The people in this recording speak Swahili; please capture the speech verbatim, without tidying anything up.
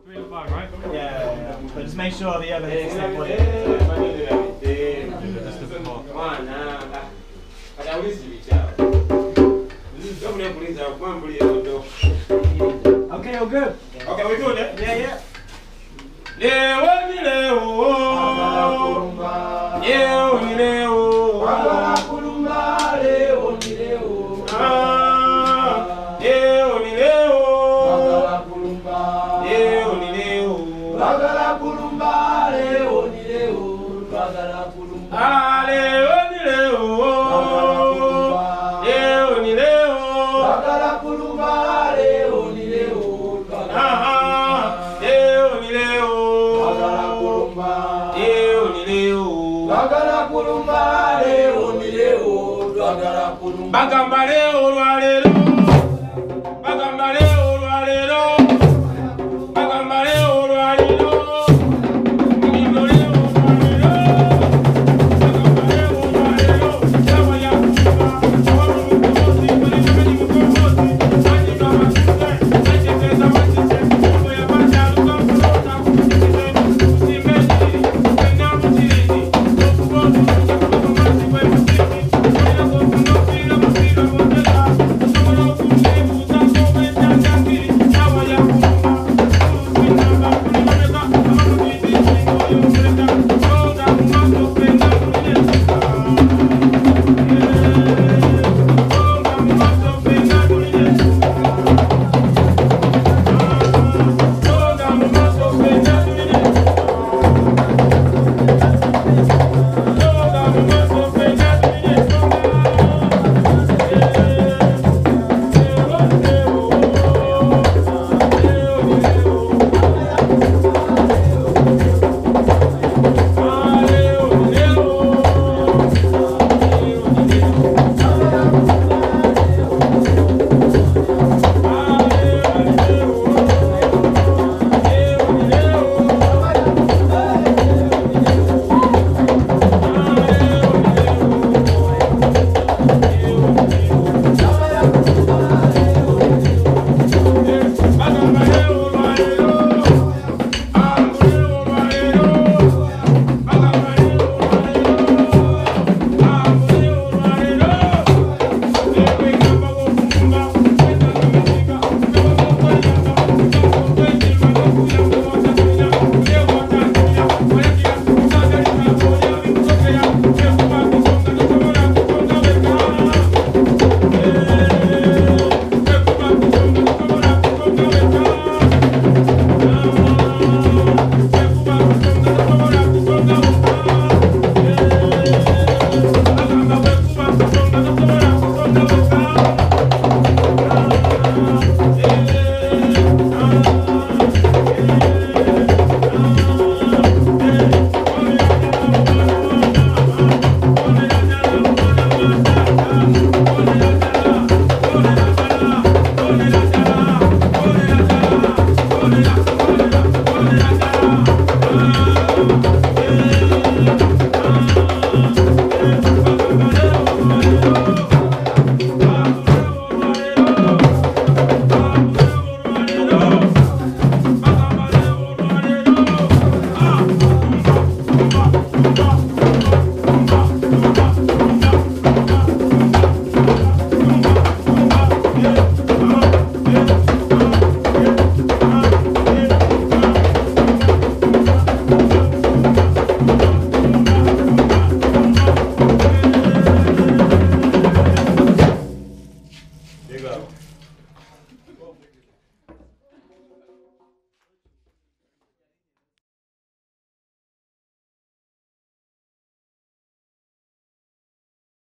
Three to five, right? Yeah, yeah, yeah. But just make sure the other hits the same way. Just a bit more. Okay, all good. Okay, we good, eh? Yeah, yeah. Leo ni leo, leo ni leo, Bagala kulumba, leo ni leo, ah, leo ni leo, bagala kulumba, leo ni leo, bagala kulumba, leo ni leo, bagala kulumba, ah, leo ni leo, leo ni leo, bagala kulumba, leo ni leo, ah, leo ni leo, bagala kulumba, leo ni leo, bagala kulumba, leo ni leo, bagala kulumba, bagamba leo lwa lero, bagamba leo.